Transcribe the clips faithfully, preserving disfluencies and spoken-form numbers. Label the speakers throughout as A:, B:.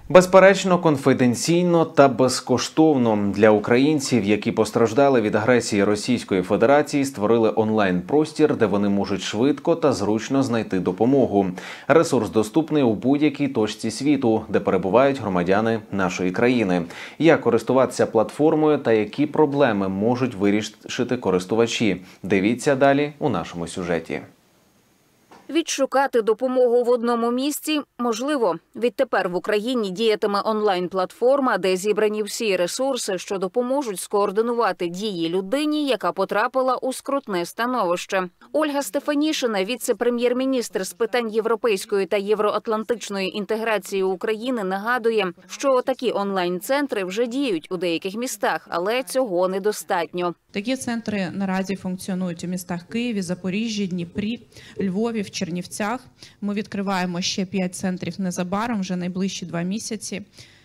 A: Безперечно, конфіденційно та безкоштовно для українців, які постраждали від агресії Російської Федерації, створили онлайн-простір, де вони можуть швидко та зручно знайти допомогу. Ресурс доступний у будь-якій точці світу, де перебувають громадяни нашої країни. Як користуватися платформою та які проблеми можуть вирішити користувачі? Дивіться далі у нашому сюжеті.
B: Відшукати допомогу в одному місці можливо. Відтепер в Україні діятиме онлайн-платформа, де зібрані всі ресурси, що допоможуть скоординувати дії людині, яка потрапила у скрутне становище. Ольга Стефанішина, віце-прем'єр-міністр з питань європейської та євроатлантичної інтеграції України, нагадує, що такі онлайн-центри вже діють у деяких містах, але цього недостатньо.
C: Такі центри наразі функціонують у містах Києві, Запоріжжі, Дніпрі, Львові, в Чернівцях. Ми відкриваємо ще п'ять центрів незабаром, вже найближчі два місяці.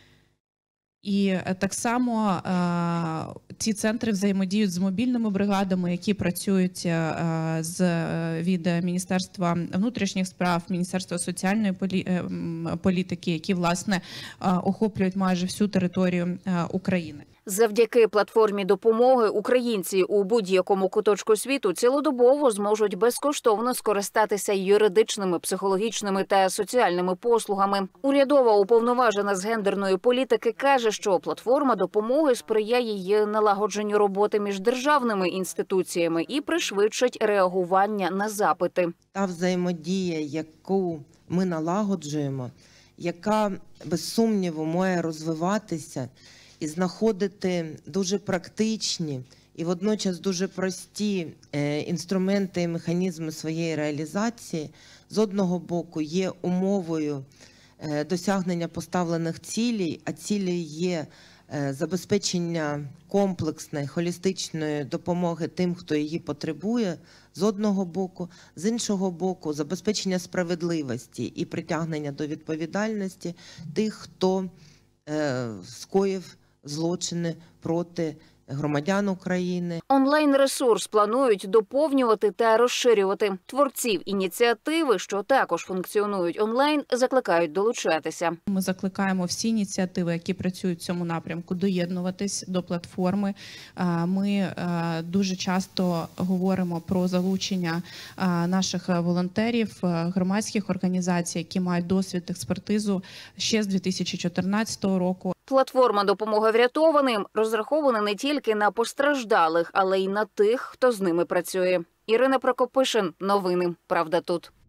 C: І так само е, ці центри взаємодіють з мобільними бригадами, які працюють е, з, від Міністерства внутрішніх справ, Міністерства соціальної полі, е, політики, які, власне, е, охоплюють майже всю територію е, України.
B: Завдяки платформі допомоги українці у будь-якому куточку світу цілодобово зможуть безкоштовно скористатися юридичними, психологічними та соціальними послугами. Урядова уповноважена з гендерної політики каже, що платформа допомоги сприяє її налагодженню роботи між державними інституціями і пришвидшить реагування на запити.
D: Та взаємодія, яку ми налагоджуємо, яка без сумніву має розвиватися і знаходити дуже практичні і водночас дуже прості інструменти і механізми своєї реалізації, з одного боку є умовою досягнення поставлених цілей, а цілі є забезпечення комплексної, холістичної допомоги тим, хто її потребує, з одного боку, з іншого боку, забезпечення справедливості і притягнення до відповідальності тих, хто скоїв злочини проти громадян України.
B: Онлайн-ресурс планують доповнювати та розширювати. Творців ініціативи, що також функціонують онлайн, закликають долучатися.
C: Ми закликаємо всі ініціативи, які працюють в цьому напрямку, доєднуватись до платформи. Ми дуже часто говоримо про залучення наших волонтерів, громадських організацій, які мають досвід експертизу ще з дві тисячі чотирнадцятого року.
B: Платформа допомоги врятованим розрахована не тільки на постраждалих, але й на тих, хто з ними працює. Ірина Прокопишин. Новини. Правда тут.